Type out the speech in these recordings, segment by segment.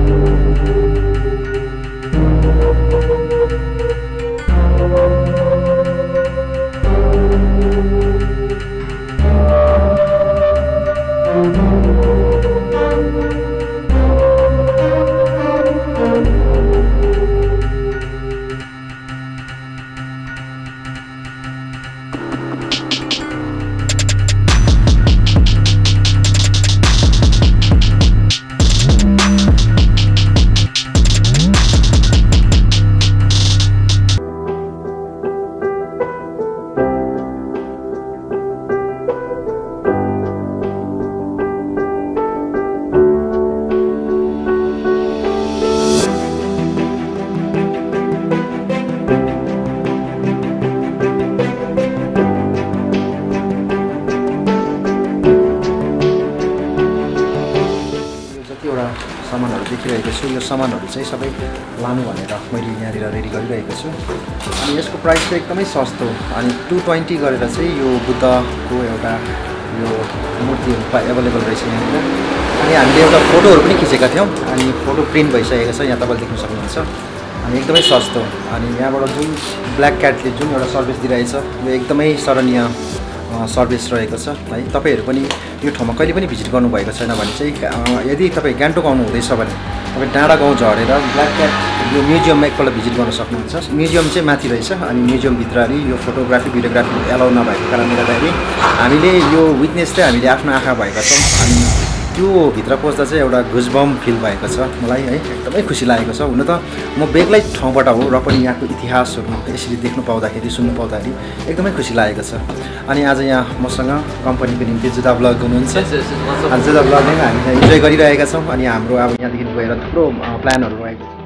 सामानहरु देखिरहेको छु यो सामानहरु चाहिँ सबै लानु भनेर मैले यहाँनिर रेडी गरिरहेको छु अनि यसको प्राइस चाहिँ एकदमै सस्तो अनि 220 गरेर चाहिँ यो बुद्धको एउटा यो मूर्तिहरु अवेलेबल रहेछ यहाँनिर अनि हामीले एउटा फोटोहरु पनि खिचेका थियौं अनि फोटो प्रिन्ट भइसकेको छ यहाँ तपाईले देख्न सक्नुहुन्छ अनि एकदमै सस्तो अनि यहाँबाट जुन ब्ल्याक क्याटले जुन एउटा सर्भिस दिइरहेछ यो एकदमै सराहनीय सर्भिस रहेको छ है तपाईहरु पनि यो ठाउँमा कहिले पनि भिजिट गर्नु भएको छैन भने चाहिँ यदि तपाई गान्तोक आउनु हुँदैछ भने तपाई डाँडा गाउँ झरेर ब्ल्याक क्याट यो म्युजियममा एकपल्ट भिजिट गर्न सक्नुहुन्छ म्युजियम चाहिँ माथि रहेछ अनि म्युजियम भित्र अलि यो फोटोग्राफी भिडियोग्राफी एलाउ नभएको कारणले गर्दाखेरि हामीले यो विटनेस चाहिँ हामीले आफ्नो आँखा भएका छौं अनि त्यो भित्र पस्दा चाहिँ एउटा गुजबम फिल भएको छ मलाई है एकदमै खुसी लागेको छ हुन त म बेग्लै ठाउँबाट हो र पनि यहाँको इतिहासहरु यसरी देख्नु पाउँदाखेरि सुन्नु पाउँदाखेरि एकदमै खुसी लागेको छ अनि आज यहाँ मसँग कम्पनीको निम्ति जुदा ब्लग हुनुहुन्छ अनि जुदा ब्लगले हामी इन्जोय गरिरहेका छौं अनि हाम्रो अब यहाँदेखि गएर थुप्रो प्लानहरु रहेको छ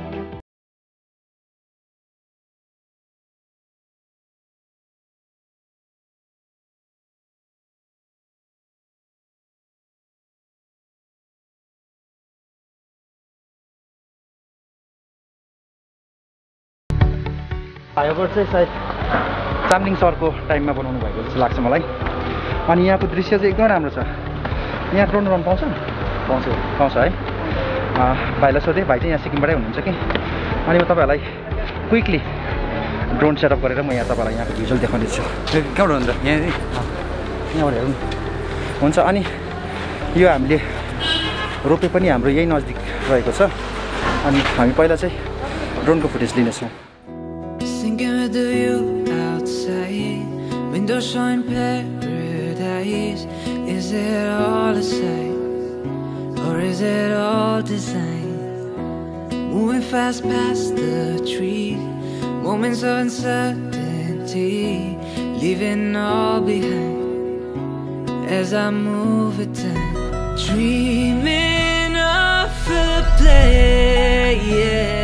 फ्लाइओभर चाहिँ सायद चामलिङ सरको टाइममा बनाउनु भएको जस्तो लाग्छ मलाई अनि यहाँको दृश्य चाहिँ एकदमै राम्रो छ यहाँ ड्रोन रन पाउँछ पाउँछ है भाइलाई सोधेँ भाइ चाहिँ यहाँ सिक्किमबाटै हुनुहुन्छ कि अनि म तपाईहरुलाई क्विकली ड्रोन सेटअप गरेर म यहाँ तपाईलाई यहाँको भिजुअल देखाउने छु कहाँबाट हुन्छ यहाँबाट हेर्नु हुन्छ अनि यो हामीले रोपे पनि हाम्रो यही नजिक रहेको छ अनि हामी पहिला चाहिँ ड्रोनको फुटेज लिनेछौँ Thinking with the view outside, windows showing paradise. Is it all a sight, or is it all design? Moving fast past the trees, moments of uncertainty, leaving all behind as I move with time, dreaming of a play, yeah.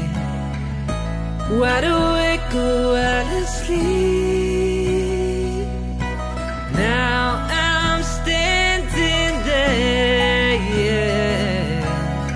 Wide awake or while asleep. Now I'm standing there, yeah.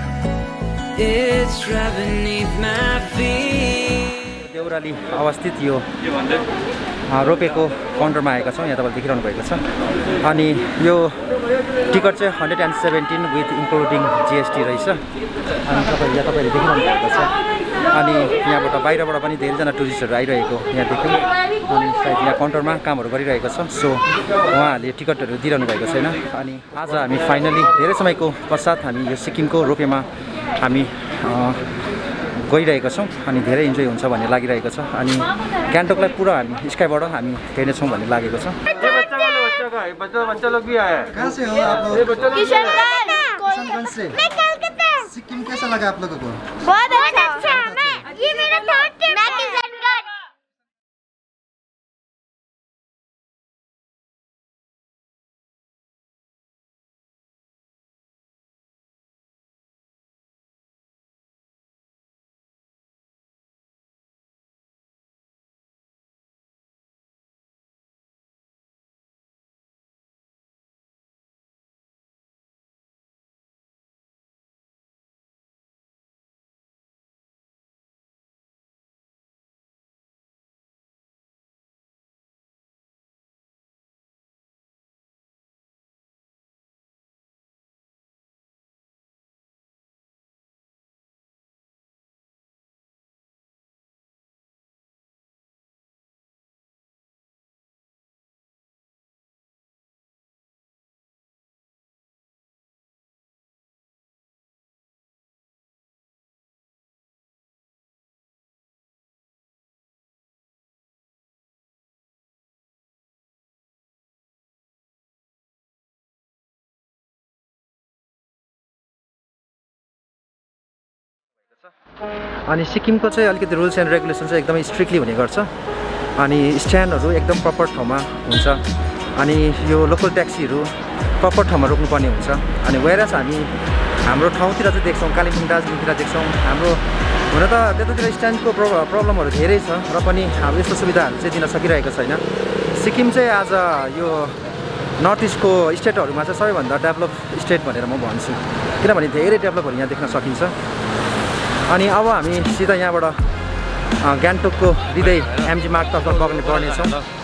It's right beneath my feet. Deurali अवस्थित यो रोपेको काउन्टरमा आएका छौँ यहाँ तपाईले देखिरहनु भएको छ अनि यो टिकट चाहिँ 117 विथ इन्क्लुडिङ जीएसटी रहेछ अनि तपाईले देखिरहनु भएको छ अनि यहाँबाट बाहिरबाट पनि धेरैजना टुरिस्टहरु आइरहेको यहाँ देख्यौं अनि सायद यहाँ काउन्टरमा कामहरु गरिरहेको छ सो उहाँहरूले टिकटहरु दिइरहनु भएको छैन अनि आज हामी फाइनली धेरै समयको पश्चात हामी यो सिक्किमको रोपेमा हामी गइरहेका छौं अनि धेरै इन्जोय हुन्छ भन्ने लागिरहेको छ अनि गान्तोकलाई पुरा हामी स्काइबाट हामी हेर्ने छौं भन्ने लागेको छ बच्चा लोग भी आए कहां से हो आप लोग किशनगंज से मैं कलकत्ता सिक्किम कैसा लगा आप लोगों को बहुत अच्छा मैं ये मेरा थर्ड अनि सिक्किमको चाहिँ अलिकति रुल्स एन्ड रेगुलेसन चाहिँ एकदमै स्ट्रिक्टली हुने गर्छ अनि स्ट्यान्डहरू एकदम प्रपर ठाउँमा हुन्छ अनि यो लोकल ट्याक्सीहरू प्रपर ठाउँमा रोक्नुपर्ने हुन्छ अनि वेयरएज हाम्रो ठाउँतिर चाहिँ देख्छौँ कालिम्पोङ दार्जिलिङतिर देख्छौँ हाम्रो हुन त त्यतातिर स्ट्यान्डको प्रब्लमहरू धेरै छ र पनि अब यस्तो सुविधाहरू चाहिँ दिन सकिरहेको छैन सिक्किम चाहिँ आज यो नर्थ इस्टको स्टेटहरूमा चाहिँ सबैभन्दा डेभलप स्टेट भनेर म भन्छु किनभने धेरै डेभलपहरू यहाँ देख्न सकिन्छ अनि अब हामी सिधा यहाँबाट गान्तोकको हृदय एमजी मार्गतर्फ बग्ने पर्नेछौँ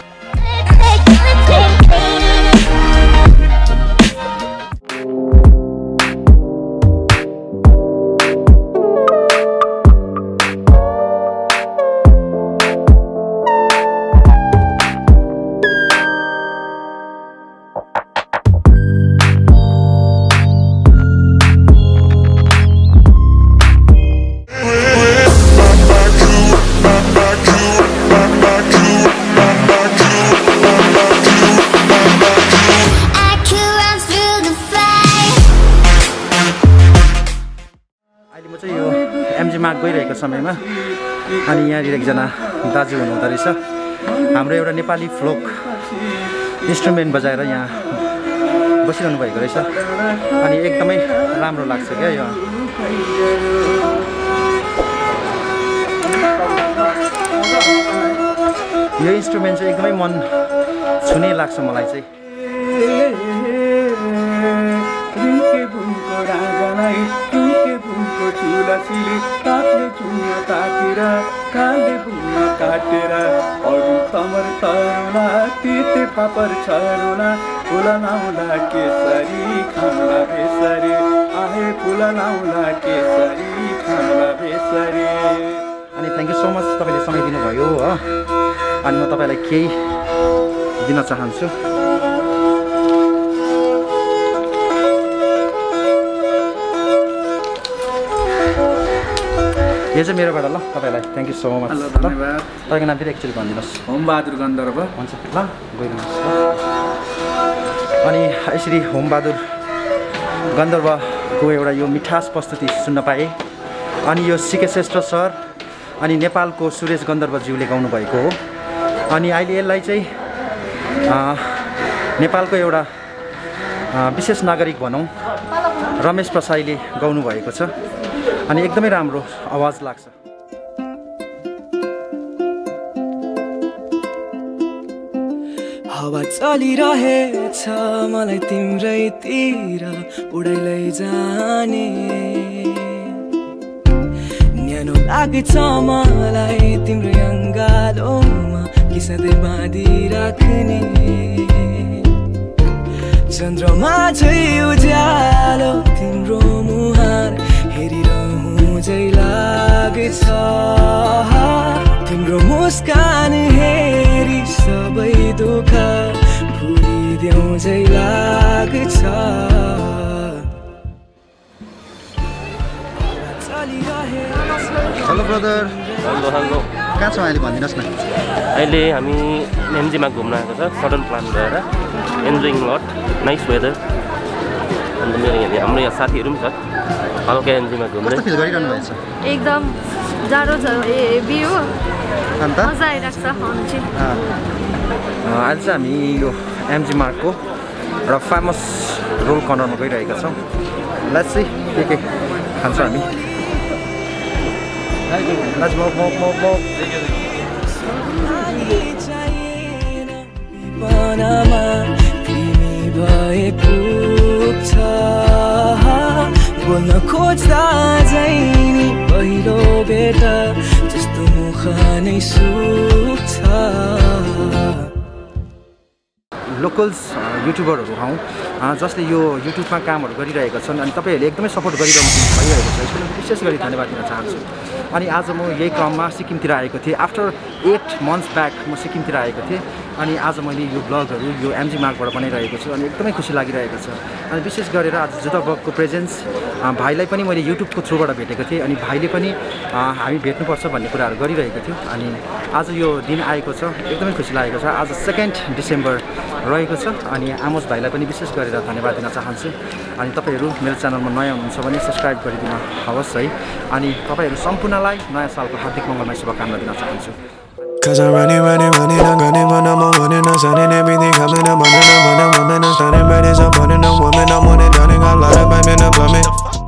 मार्ग गइरहेको समयमा अनि यहाँनिर एकजना दाजु हुनुहुँदो रहेछ हाम्रो एउटा नेपाली फ्लोक इन्स्ट्रुमेन्ट बजाएर यहाँ बसिरहनु भएको रहेछ अनि एकदमै राम्रो लाग्छ क्या यो इन्स्ट्रुमेन्ट चाहिँ एकदमै मन छुने लाग्छ मलाई चाहिँ तात्ले चुनिया ताकेर काले बुङ्गा काटेर अरू तमर तरुला तिते पापर छरुला फुला लाउला केसरी खानुला बेसरी आहे फुला लाउला केसरी खानुला बेसरी अनि थ्याङ्क यू सो मच तपाईँले समय दिनुभयो हो अनि म तपाईँलाई केही दिन चाहन्छु यो चाहिँ मेरोबाट ल तपाईँलाई थ्याङ्क यू सो मच ल धन्यवाद तपाईँको नाम फेरि एकचोटि भनिदिनुहोस् होमबहादुर गन्धर्व हुन्छ ल गइदिनुहोस् ल अनि यसरी होमबहादुर गन्धर्वको एउटा यो मिठास प्रस्तुति सुन्न पाएँ अनि यो सिके श्रेष्ठ सर अनि नेपालको सुरेश गन्धर्वज्यूले गाउनुभएको हो अनि अहिले यसलाई चाहिँ नेपालको एउटा विशेष नागरिक भनौँ रमेश प्रसाईले गाउनुभएको छ अनि एकदमै राम्रो आवाज लाग्छ हावा चलिरहेछ मलाई तिम्रैतिर उडाइ लैजाने न्यानो लाग्छ मलाई तिम्रो अङ्गालोमा कि सधैँ बाँधिराख्ने चन्द्रमा चाहिँ उज्यालो तिम्रो मुहार हेरिरहँ झै लाग्छ तिम्रो मुस्कान हेरी सबै दुःख भुलिदेऊ झै लाग्छ हेलो ब्रदर हेलो हेलो कहाँ छौँ अहिले भनिदिनुहोस् न अहिले हामी एमजीमा घुम्न आएको छ सडन प्लान भएर एन्जोइङ लट नाइस वेदर अन्त मेरो हाम्रो यहाँ साथीहरू पनि छ हल्का एनजीमा घुम्दै फिल गरिरहनु भएछ एकदम जाडो छ हेभी हो अन्त मजा आइरहेको छ आज चाहिँ हामी यो एमजी मार्गको एउटा फेमस रोल कर्नरमा गइरहेका छौँ लेट्स सी के खान्छौँ हामी लेट्स मक बोल्न खोज्दा जाइनी पहिलो बेटा जस्तो मुख नै सुक्छ लोकल्स युट्युबरहरू हौँ जसले यो युट्युबमा कामहरू गरिरहेका छन् अनि तपाईँहरूले एकदमै सपोर्ट गरिरहनु भइरहेको छ यसको लागि विशेष गरी धन्यवाद दिन चाहन्छु अनि आज म यही क्रममा सिक्किमतिर आएको थिएँ आफ्टर 8 months ब्याक म सिक्किमतिर आएको थिएँ अनि आज मैले यो ब्लगहरू यो एमजी मार्गबाट बनाइरहेको छु अनि एकदमै खुसी लागिरहेको छ अनि विशेष गरेर आज जुदा बगको प्रेजेन्स भाइलाई पनि मैले युट्युबको थ्रुबाट भेटेको थिएँ अनि भाइले पनि हामी भेट्नुपर्छ भन्ने कुराहरू गरिरहेको थियो अनि आज यो दिन आएको छ एकदमै खुसी लागेको छ आज 2 डिसेम्बर रहेको छ अनि आमोस भाइलाई पनि विशेष गरेर धन्यवाद दिन चाहन्छु अनि तपाईहरू मेरो च्यानलमा नयाँ हुनुहुन्छ भने सब्स्क्राइब गरिदिन हवस् है अनि तपाईहरू सम्पूर्णलाई नयाँ सालको हार्दिक मङ्गलमय शुभकामना दिन चाहन्छु Cause I'm running, I'm gunning, when I'm running, I'm sunning, everything happening, I'm running, I'm starting, ready, I'm running, I'm woman, I'm wanting, done, got a lot of baby in the plumbing.